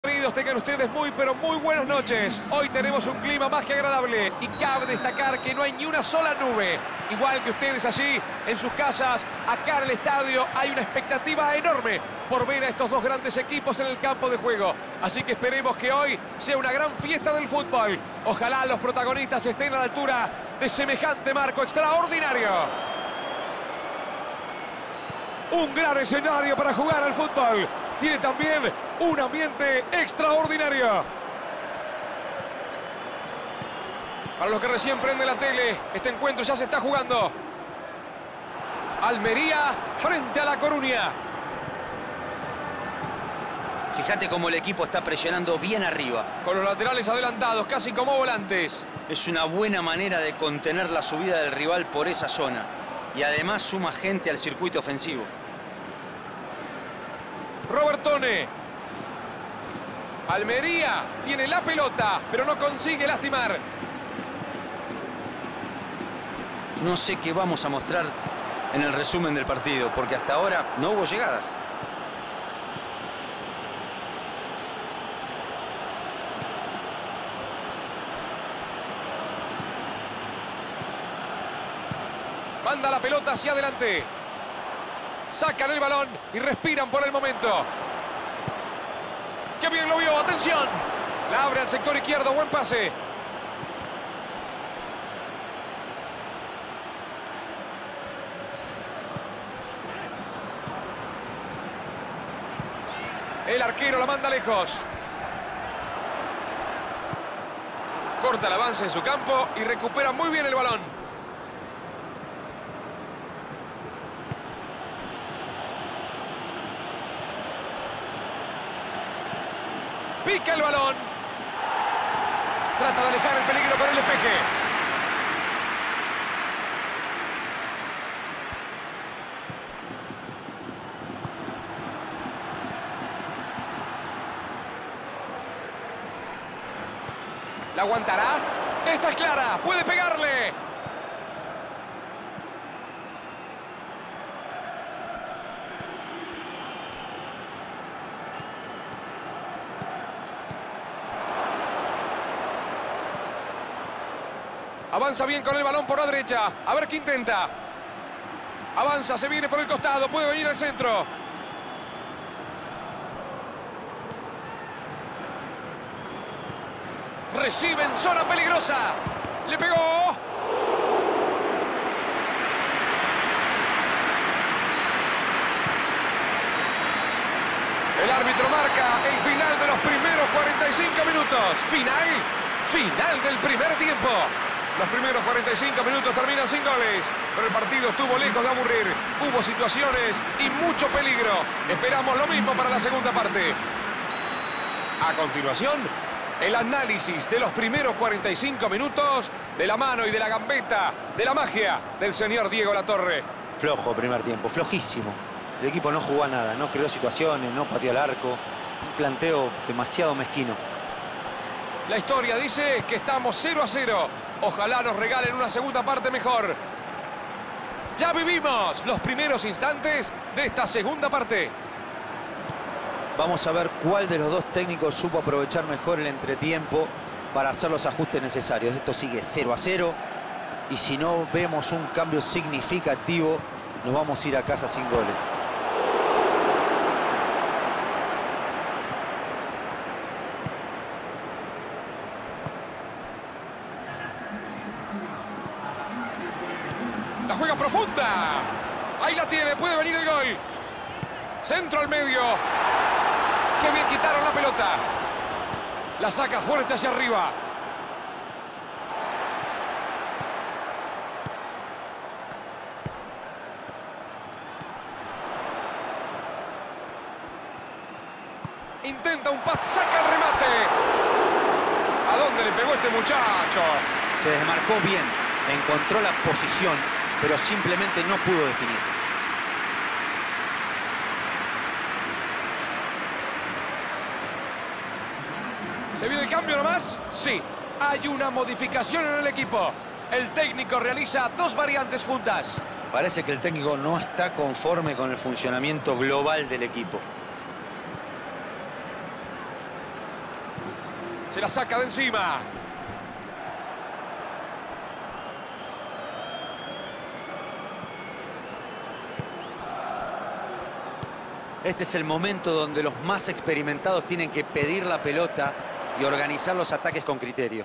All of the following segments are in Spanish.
Bienvenidos, tengan ustedes muy, pero muy buenas noches. Hoy tenemos un clima más que agradable y cabe destacar que no hay ni una sola nube. Igual que ustedes allí, en sus casas, acá en el estadio, hay una expectativa enorme por ver a estos dos grandes equipos en el campo de juego. Así que esperemos que hoy sea una gran fiesta del fútbol. Ojalá los protagonistas estén a la altura de semejante marco extraordinario. Un gran escenario para jugar al fútbol. Tiene también un ambiente extraordinario. Para los que recién prenden la tele, este encuentro ya se está jugando. Almería frente a La Coruña. Fíjate cómo el equipo está presionando bien arriba. Con los laterales adelantados, casi como volantes. Es una buena manera de contener la subida del rival por esa zona. Y además suma gente al circuito ofensivo. Robertone. Almería tiene la pelota, pero no consigue lastimar. No sé qué vamos a mostrar en el resumen del partido, porque hasta ahora no hubo llegadas. Manda la pelota hacia adelante. Sacan el balón y respiran por el momento. ¡Qué bien lo vio! ¡Atención! La abre al sector izquierdo. Buen pase. El arquero la manda lejos. Corta el avance en su campo y recupera muy bien el balón. Pica el balón. Trata de alejar el peligro con el despeje. ¿La aguantará? Esta es clara. Puede pegarle. Avanza bien con el balón por la derecha. A ver qué intenta. Avanza, se viene por el costado. Puede venir al centro. Recibe en zona peligrosa. Le pegó. El árbitro marca el final de los primeros 45 minutos. Final del primer tiempo. Los primeros 45 minutos terminan sin goles, pero el partido estuvo lejos de aburrir. Hubo situaciones y mucho peligro. Esperamos lo mismo para la segunda parte. A continuación, el análisis de los primeros 45 minutos de la mano y de la gambeta, de la magia del señor Diego Latorre. Flojo primer tiempo, flojísimo. El equipo no jugó a nada, no creó situaciones, no pateó al arco. Un planteo demasiado mezquino. La historia dice que estamos 0-0. Ojalá nos regalen una segunda parte mejor. Ya vivimos los primeros instantes de esta segunda parte. Vamos a ver cuál de los dos técnicos supo aprovechar mejor el entretiempo para hacer los ajustes necesarios. Esto sigue 0-0 y si no vemos un cambio significativo, nos vamos a ir a casa sin goles. La juega profunda. Ahí la tiene, puede venir el gol. Centro al medio. Qué bien quitaron la pelota. La saca fuerte hacia arriba. Intenta un pase, saca el remate. ¿A dónde le pegó este muchacho? Se desmarcó bien, encontró la posición, pero simplemente no pudo definir. ¿Se viene el cambio nomás? Sí, hay una modificación en el equipo. El técnico realiza dos variantes juntas. Parece que el técnico no está conforme con el funcionamiento global del equipo. Se la saca de encima. Este es el momento donde los más experimentados tienen que pedir la pelota y organizar los ataques con criterio.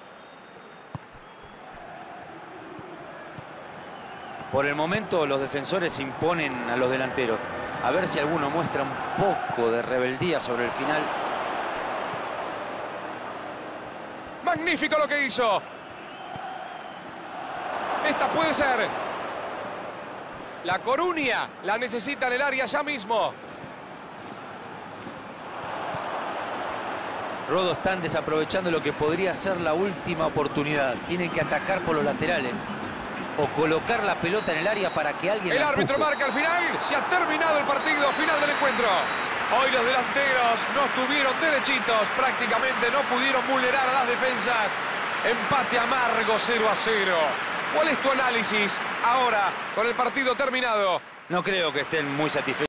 Por el momento los defensores imponen a los delanteros. A ver si alguno muestra un poco de rebeldía sobre el final. Magnífico lo que hizo. Esta puede ser. La Coruña la necesita en el área ya mismo. Rodo están desaprovechando lo que podría ser la última oportunidad. Tienen que atacar por los laterales o colocar la pelota en el área para que alguien El la árbitro empuje. marca al final. Se ha terminado el partido final del encuentro. Hoy los delanteros no estuvieron derechitos. Prácticamente no pudieron vulnerar a las defensas. Empate amargo 0-0. ¿Cuál es tu análisis ahora con el partido terminado? No creo que estén muy satisfechos.